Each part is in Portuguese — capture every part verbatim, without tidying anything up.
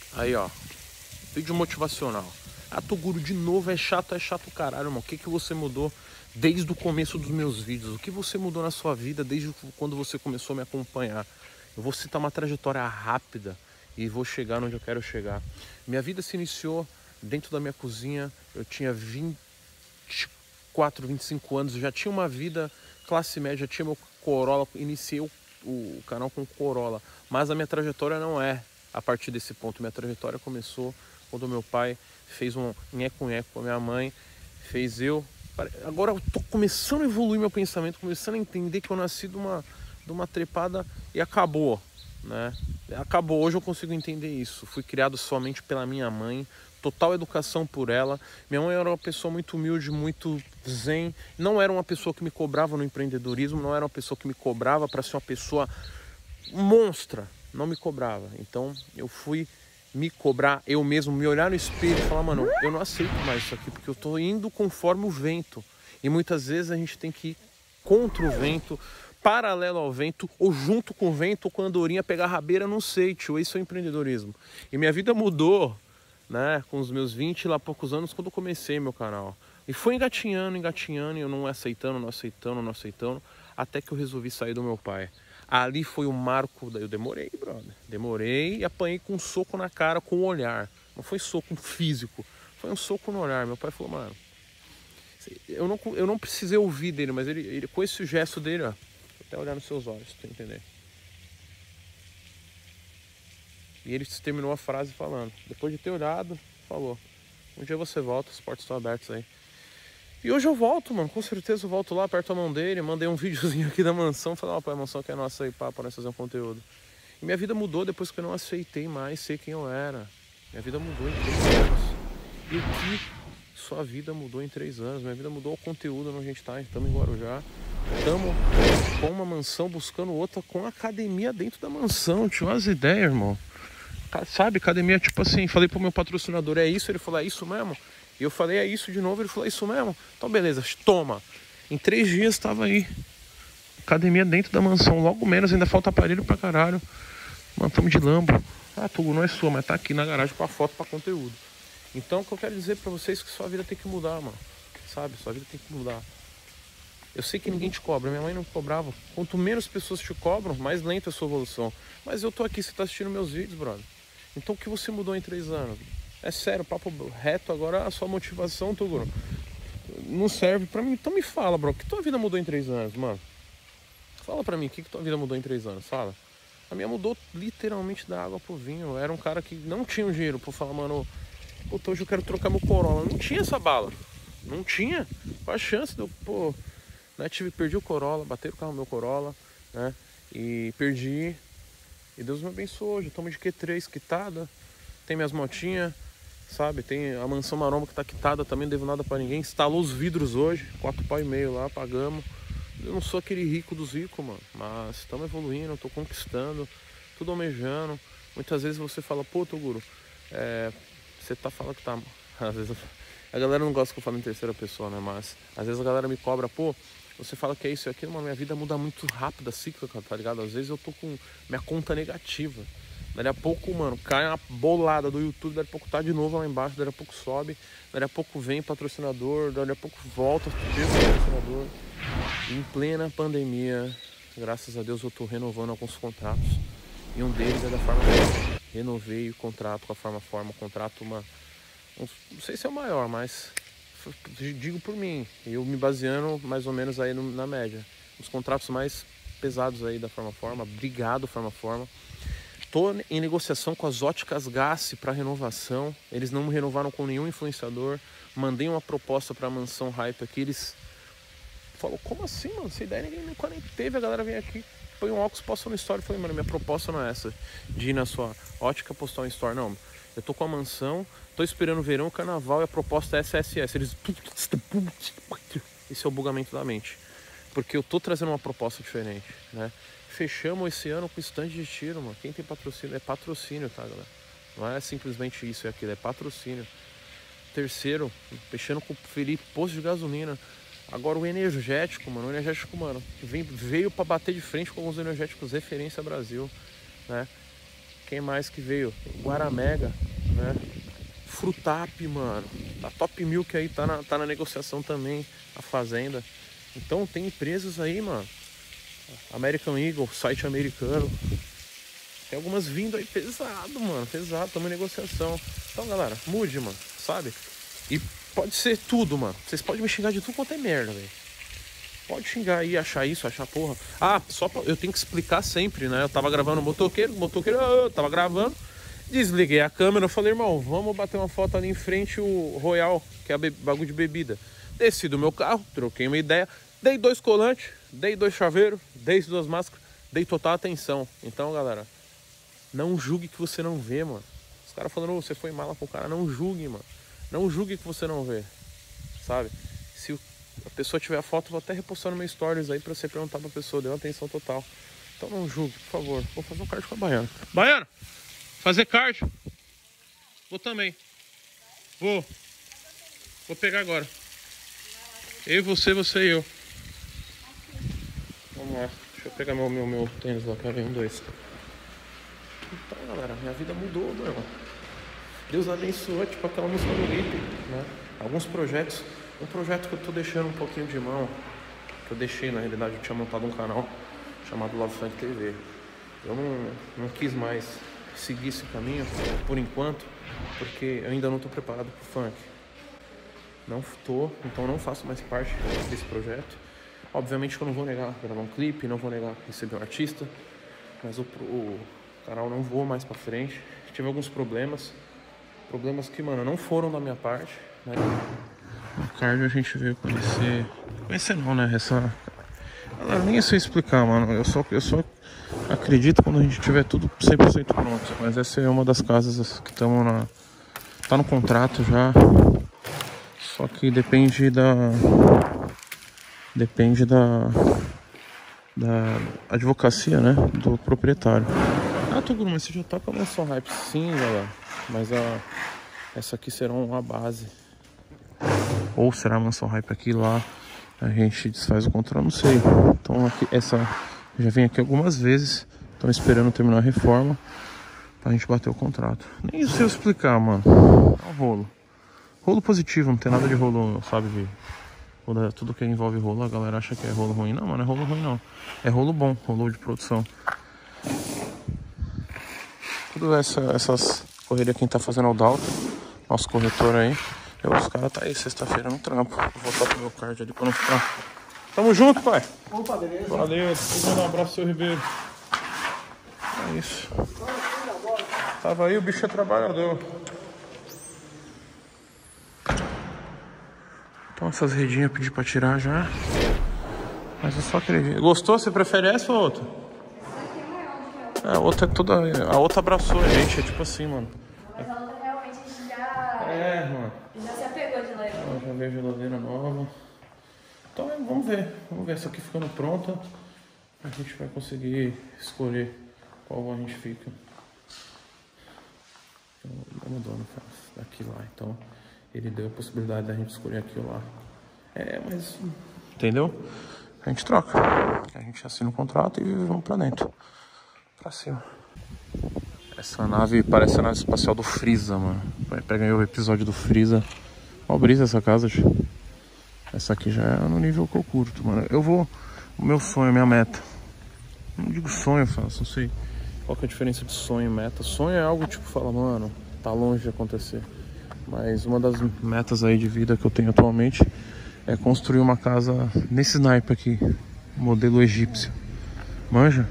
Aí, ó. Vídeo motivacional. Ah, Toguro, de novo, é chato, é chato caralho, irmão. O que, que você mudou desde o começo dos meus vídeos? O que você mudou na sua vida desde quando você começou a me acompanhar? Eu vou citar uma trajetória rápida e vou chegar onde eu quero chegar. Minha vida se iniciou dentro da minha cozinha. Eu tinha vinte e quatro, vinte e cinco anos. Eu já tinha uma vida classe média, já tinha meu Corolla. Iniciei o, o canal com Corolla. Mas a minha trajetória não é a partir desse ponto. Minha trajetória começou quando meu pai fez um nheco-nheco com a minha mãe, fez eu... Agora eu tô começando a evoluir meu pensamento, começando a entender que eu nasci de uma, de uma trepada e acabou, né? Acabou, hoje eu consigo entender isso. Fui criado somente pela minha mãe, total educação por ela. Minha mãe era uma pessoa muito humilde, muito zen. Não era uma pessoa que me cobrava no empreendedorismo, não era uma pessoa que me cobrava para ser uma pessoa monstra. Não me cobrava. Então eu fui me cobrar eu mesmo, me olhar no espelho e falar, mano, eu não aceito mais isso aqui, porque eu tô indo conforme o vento. E muitas vezes a gente tem que ir contra o vento, paralelo ao vento, ou junto com o vento, ou com a andorinha pegar a rabeira, não sei, tio. Isso é empreendedorismo. E minha vida mudou, né, com os meus vinte e lá poucos anos, quando eu comecei meu canal. E foi engatinhando, engatinhando, e eu não aceitando, não aceitando, não aceitando, até que eu resolvi sair do meu pai. Ali foi o marco, eu demorei, brother. Demorei e apanhei com um soco na cara, com o olhar. Não foi soco físico, foi um soco no olhar. Meu pai falou, mano, eu não, eu não precisei ouvir dele, mas ele, ele com esse gesto dele, ó, até olhar nos seus olhos, pra entender. E ele terminou a frase falando, depois de ter olhado, falou, um dia você volta, as portas estão abertas aí. E hoje eu volto, mano, com certeza eu volto lá, aperto a mão dele, mandei um videozinho aqui da mansão, falei, ó, pai, a mansão que é nossa aí, pá, para nós fazer um conteúdo. E minha vida mudou depois que eu não aceitei mais ser quem eu era. Minha vida mudou em três anos. E o que sua vida mudou em três anos? Minha vida mudou o conteúdo onde a gente tá, estamos em Guarujá. Estamos com uma mansão buscando outra com academia dentro da mansão, tinha umas ideias, irmão. Sabe, academia, tipo assim, falei pro meu patrocinador, é isso? Ele falou, é isso mesmo? E eu falei, é isso de novo, ele falou, é isso mesmo? Então beleza, toma. Em três dias estava aí. Academia dentro da mansão, logo menos, ainda falta aparelho pra caralho. Mano, tamo de Lambo. Ah, Tugo, não é sua, mas tá aqui na garagem pra foto, pra conteúdo. Então o que eu quero dizer pra vocês é que sua vida tem que mudar, mano. Sabe, sua vida tem que mudar. Eu sei que ninguém te cobra, minha mãe não me cobrava. Quanto menos pessoas te cobram, mais lenta é a sua evolução. Mas eu tô aqui, você tá assistindo meus vídeos, brother. Então o que você mudou em três anos? É sério, papo reto, agora a sua motivação, Toguro, não serve pra mim. Então me fala, bro, que tua vida mudou em três anos, mano? Fala pra mim, o que, que tua vida mudou em três anos? Fala. A minha mudou literalmente da água pro vinho. Eu era um cara que não tinha o dinheiro pra falar, mano, puta, hoje eu quero trocar meu Corolla. Não tinha essa bala. Não tinha. Qual a chance de eu, pô, né, tive, perdi o Corolla, bateram o carro no meu Corolla, né, e perdi. E Deus me abençoou, hoje eu tomo de Q três quitada, tem minhas motinhas, sabe? Tem a mansão maromba que tá quitada, também não devo nada pra ninguém. Instalou os vidros hoje, quatro pau e meio lá, pagamos. Eu não sou aquele rico dos ricos, mano, mas estamos evoluindo, tô conquistando, tudo almejando. Muitas vezes você fala, pô, Toguro, é, você tá falando que tá... Às vezes a galera não gosta que eu falo em terceira pessoa, né? Mas às vezes a galera me cobra, pô, você fala que é isso e aquilo, mas minha vida muda muito rápido, cíclica, tá ligado? Às vezes eu tô com minha conta negativa. Daqui a pouco, mano, cai uma bolada do YouTube, daqui a pouco tá de novo lá embaixo, daqui a pouco sobe, daqui a pouco vem patrocinador, daqui a pouco volta, patrocinador. E em plena pandemia, graças a Deus eu tô renovando alguns contratos. E um deles é da Farma Forma. Renovei o contrato com a Farma Forma, contrato uma... Não sei se é o maior, mas digo por mim, eu me baseando mais ou menos aí no, na média. Os contratos mais pesados aí da Farma Forma, obrigado Farma Forma. Tô em negociação com as óticas Gassi para renovação, eles não me renovaram com nenhum influenciador. Mandei uma proposta para a Mansão Hype aqui, eles falaram, como assim, mano, essa ideia ninguém nunca nem teve, a galera vem aqui, põe um óculos, posta no story. Falei, mano, minha proposta não é essa, de ir na sua ótica postar um story, não. Eu tô com a mansão, tô esperando o verão, o carnaval e a proposta é S S S. Eles... Esse é o bugamento da mente. Porque eu tô trazendo uma proposta diferente, né? Fechamos esse ano com stand de tiro, mano. Quem tem patrocínio? É patrocínio, tá, galera? Não é simplesmente isso e aquilo, é patrocínio. Terceiro, fechando com o Felipe, posto de gasolina. Agora o energético, mano. O energético, mano, vem, veio pra bater de frente com alguns energéticos referência Brasil, né? Quem mais que veio? Guaramega, né? Frutap, mano. A Top Milk aí tá na, tá na negociação também, a fazenda. Então tem empresas aí, mano. American Eagle, site americano. Tem algumas vindo aí pesado, mano. Pesado, estamos em negociação. Então, galera, mude, mano, sabe? E pode ser tudo, mano. Vocês podem me xingar de tudo quanto é merda, velho. Pode xingar aí, achar isso, achar porra. Ah, só pra... eu tenho que explicar sempre, né? Eu tava gravando o motoqueiro, motoqueiro, eu tava gravando. Desliguei a câmera, eu falei, irmão, vamos bater uma foto ali em frente o Royal, que é a bagulho de bebida. Desci do meu carro, troquei uma ideia, dei dois colantes, dei dois chaveiros, dei duas máscaras, dei total atenção. Então, galera, não julgue que você não vê, mano. Os caras falando, oh, você foi mala pro cara, não julgue, mano. Não julgue que você não vê, sabe? Se a pessoa tiver a foto, vou até repostar no meu stories aí pra você perguntar pra pessoa, deu atenção total. Então não julgue, por favor. Vou fazer um card com a Baiana. Baiana! Fazer card? Vou também. Vou. Vou pegar agora. Eu e você, você e eu. Vamos lá. Deixa eu pegar meu, meu, meu tênis lá, quero ver um, dois. Então, galera, minha vida mudou, meu irmão. Deus abençoou, tipo aquela música do Lipe, né? Alguns projetos. Um projeto que eu tô deixando um pouquinho de mão, que eu deixei, na realidade, eu tinha montado um canal chamado Love Funk T V. Eu não, não quis mais seguir esse caminho, por enquanto, porque eu ainda não tô preparado pro funk. Não tô, então não faço mais parte desse projeto. Obviamente que eu não vou negar gravar um clipe, não vou negar receber um artista, mas o, o canal não voa mais pra frente. Tive alguns problemas, problemas que, mano, não foram da minha parte, né? No card a gente veio conhecer, conhecer não, né, essa... Galera, nem sei explicar, mano, eu só, eu só acredito quando a gente tiver tudo cem por cento pronto, mas essa é uma das casas que estamos na... tá no contrato já, só que depende da... depende da... da advocacia, né, do proprietário. Ah, Toguro, mas você já tá com a Mansão Hype? Sim, galera, mas a... essa aqui será uma base. Ou será a Mansão Hype aqui, lá a gente desfaz o contrato, não sei. Então aqui, essa já vem aqui algumas vezes. Estão esperando terminar a reforma pra gente bater o contrato. Nem sei explicar, mano. É um rolo. Rolo positivo, não tem nada de rolo, sabe? De, tudo que envolve rolo, a galera acha que é rolo ruim. Não, mano, não é rolo ruim não. É rolo bom, rolo de produção. Tudo essa, essas correrias quem tá fazendo é o Dalton, nosso corretor aí. Eu, os caras tá aí sexta-feira no trampo. Vou voltar pro meu card ali pra não ficar. Tamo junto, pai. Opa, beleza? Valeu, vou mandar um abraço, seu Ribeiro. É isso. Tava aí, o bicho é trabalhador. Então essas redinhas eu pedi pra tirar já. Mas eu só acredito. Gostou? Você prefere essa ou outra? É, a outra é toda. A outra abraçou a gente, é tipo assim, mano. Mas a outra realmente a gente já. É, mano. Já se apegou de leve. Eu já veio geladeira nova. Então vamos ver. Vamos ver essa aqui ficando pronta. A gente vai conseguir escolher qual a gente fica. Então, o dono faz daqui lá. Então ele deu a possibilidade da gente escolher aqui ou lá. É, mas. Entendeu? A gente troca. A gente assina o contrato e vamos pra dentro. Pra cima. Essa nave parece a nave espacial do Freeza, mano. Vai pegar o episódio do Freeza. Ó, brisa essa casa, tio. Essa aqui já é no nível que eu curto, mano. Eu vou... O meu sonho, minha meta. Não digo sonho, eu faço, não sei qual que é a diferença de sonho e meta. Sonho é algo tipo, fala, mano, tá longe de acontecer. Mas uma das metas aí de vida que eu tenho atualmente é construir uma casa nesse naipe aqui. Modelo egípcio. Manja?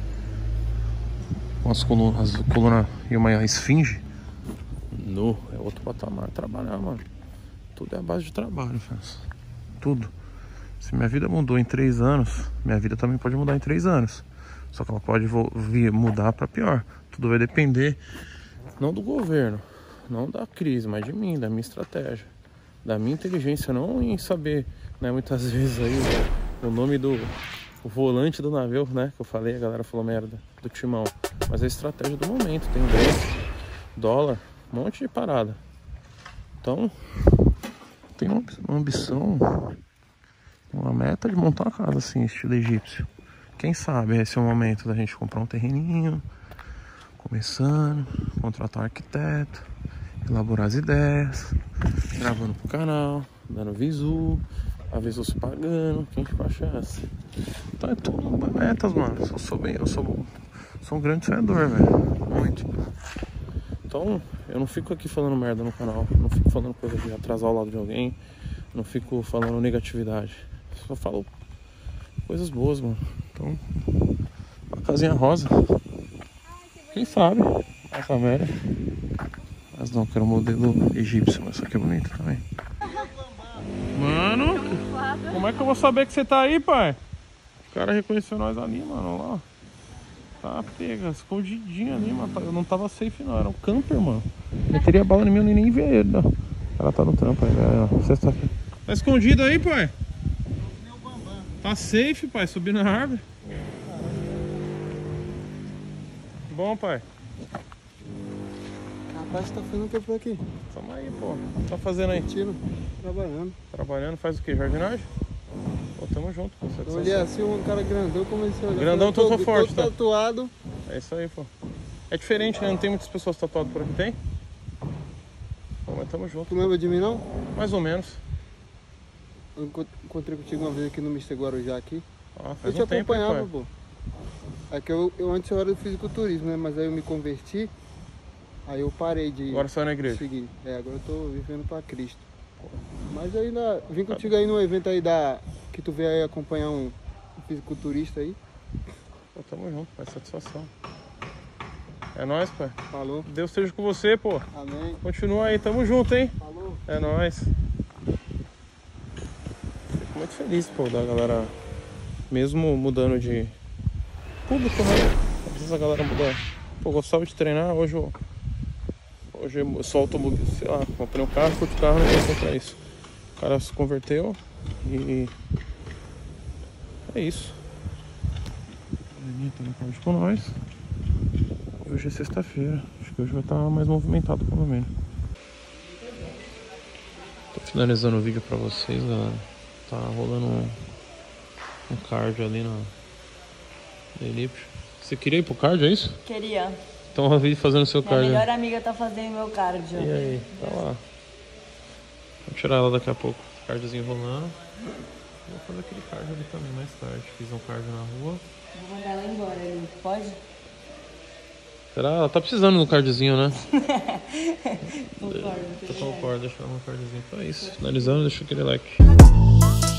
Com as colunas, coluna e uma esfinge. No, é outro patamar. Trabalhar, mano. Tudo é a base de trabalho, faz. Tudo. Se minha vida mudou em três anos, minha vida também pode mudar em três anos. Só que ela pode vir mudar para pior. Tudo vai depender, não do governo, não da crise, mas de mim, da minha estratégia, da minha inteligência, não em saber, né? Muitas vezes aí o nome do o volante do navio, né? Que eu falei, a galera falou merda, do timão. Mas é a estratégia do momento, tem dólar, dólar, um monte de parada. Então, tem uma, uma ambição, uma meta de montar uma casa assim, estilo egípcio. Quem sabe esse é o momento da gente comprar um terreninho, Começando, contratar um arquiteto, elaborar as ideias, gravando pro canal, dando visu, a visu se pagando, quem que baixa essa? Então é tudo metas, mano. Eu sou bem, eu sou, sou um grande sonhador, velho. Muito. Então, eu não fico aqui falando merda no canal, não fico falando coisa de atrasar o lado de alguém, não fico falando negatividade. Só falo coisas boas, mano. Então, uma casinha rosa. Quem sabe? Essa velha. Mas não, quero um modelo egípcio, mas isso aqui é bonito também. Mano, como é que eu vou saber que você tá aí, pai? O cara reconheceu nós ali, mano. Olha lá. Tá pega, escondidinho ali, mano. Eu não tava safe, não. Era um camper, mano. Eu teria bala em mim, eu nem vi ele, não. O cara tá no trampo aí, velho. Sexta-feira. Tá escondido aí, pai? Tá safe, pai. Subindo na árvore. Bom, pai. Rapaz, você tá fazendo o que por aqui? Tamo aí, pô. O que tá fazendo aí? Tiro, trabalhando. Trabalhando, faz o que? Jardinagem? Pô, tamo junto, pô. Eu olhei assim, um cara grandão, comecei a olhar. Grandão, tô, tô, tô forte, tô tá? tatuado. É isso aí, pô. É diferente, né? Não tem muitas pessoas tatuadas por aqui, tem? Pô, mas tamo junto. Tu lembra de mim, não? Mais ou menos. Eu encontrei contigo uma vez aqui no mister Guarujá aqui. Ah, faz eu um te tempo, hein, acompanhava, pai? pô. É que eu, eu antes eu era do fisiculturismo, né? Mas aí eu me converti. Aí eu parei de Agora só na igreja. seguir. É, agora eu tô vivendo pra Cristo. Mas eu ainda vim contigo aí num evento aí da... Que tu veio aí acompanhar um, um fisiculturista aí. Pô, tamo junto, pai. Satisfação. É nóis, pai. Falou. Deus esteja com você, pô. Amém. Continua aí, tamo junto, hein? Falou. É nóis. Fico muito feliz, pô, da galera. Mesmo mudando de público, né? Às vezes a galera muda. Pô, gostava de treinar, hoje eu. Hoje eu sou automobilista, sei lá, comprei um carro, curto o carro, não vou comprar isso. O cara se converteu e. É isso. A Aninha tá no carro com nós. Hoje é sexta-feira. Acho que hoje vai estar mais movimentado, pelo menos. Tô finalizando o vídeo pra vocês, galera. Tá rolando um, um cardio ali na, na elipse. Você queria ir pro cardio, é isso? Queria. Então eu vi fazendo seu Minha cardio. melhor amiga tá fazendo meu cardio. E aí? Tá lá. Vou tirar ela daqui a pouco. Cardiozinho rolando. Vou fazer aquele cardio ali também mais tarde. Fiz um cardio na rua. Vou mandar ela embora ali. Pode? Será? Ela tá precisando de um cardiozinho, né? Concordo. Eu concordo, deixa ela um cardiozinho. Então é isso. Finalizando, deixa aquele like.